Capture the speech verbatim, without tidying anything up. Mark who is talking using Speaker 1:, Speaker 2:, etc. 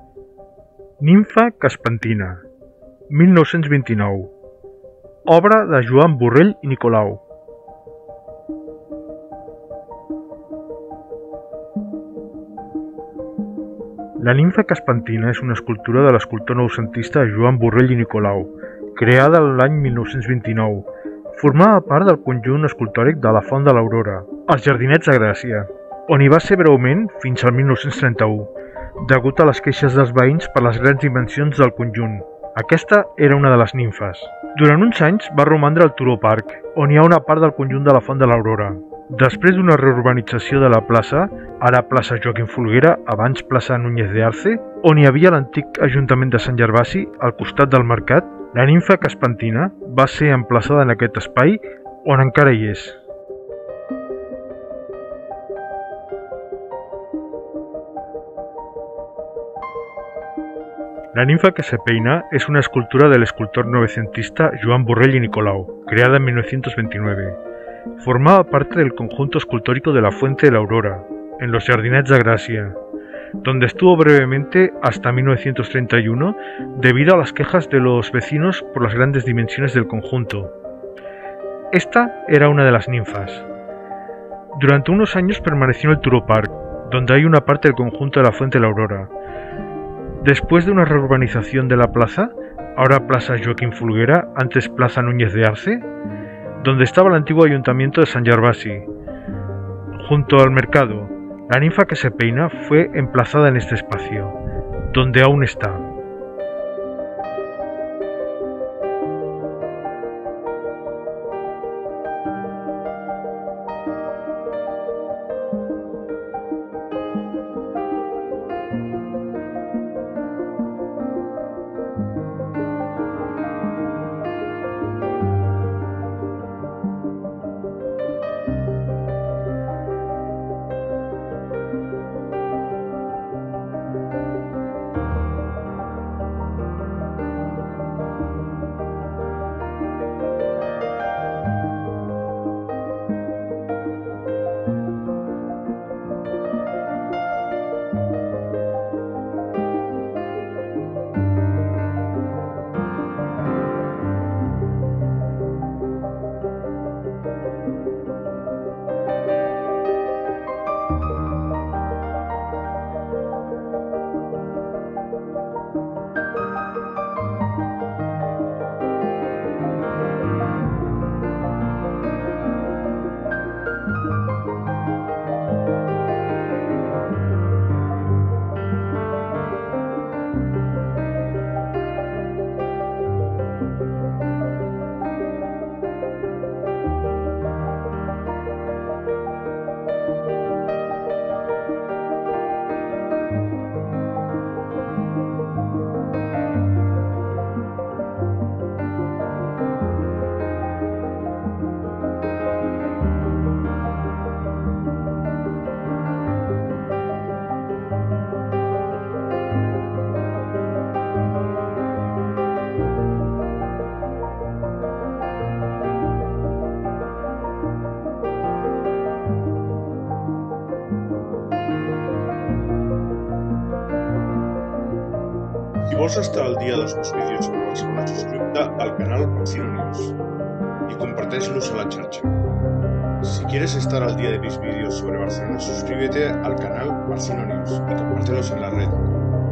Speaker 1: Nimfa Caspantina, mil nou-cents vint-i-nou. Obra de Joan Borrell i Nicolau. La nimfa Caspantina és una escultura de l'escultor noucentista Joan Borrell i Nicolau, creada l'any mil nou-cents vint-i-nou. Formava part del conjunt escultòric de la Font de l'Aurora, als Jardinets de Gràcia, on hi va ser breument fins al mil nou-cents trenta-u, degut a les queixes dels veïns per les grans dimensions del conjunt. Aquesta era una de les nimfes. Durant uns anys va romandre al Turó Park, on hi ha una part del conjunt de la Font de l'Aurora. Després d'una reurbanització de la plaça, ara plaça Joaquim Folguera, abans plaça Núñez de Arce, on hi havia l'antic Ajuntament de Sant Gervasi, al costat del mercat, la nimfa Caspantina va ser emplaçada en aquest espai, on encara hi és. La nimfa que se peina és una escultura del escultor novecentista Joan Borrell y Nicolau, creada en mil novecientos veintinueve. Formaba parte del conjunto escultórico de la Fuente de la Aurora, en los Jardinets de Gracia, donde estuvo brevemente hasta mil novecientos treinta y uno debido a las quejas de los vecinos por las grandes dimensiones del conjunto. Esta era una de las ninfas. Durante unos años permaneció en el Turó Park, donde hay una parte del conjunto de la Fuente de la Aurora. Después de una reurbanización de la plaza, ahora Plaza Joaquim Folguera, antes Plaza Núñez de Arce, donde estaba el antiguo ayuntamiento de San Gervasi. Junto al mercado, la ninfa que se peina fue emplazada en este espacio, donde aún está.
Speaker 2: Si vols estar al dia dels meus vídeos sobre Barcelona, subscriu-te al canal Barcino News y comparteix-los a la xarxa. Si quieres estar al día de mis vídeos sobre Barcelona, suscríbete al canal Barcino News y compártelos en la red.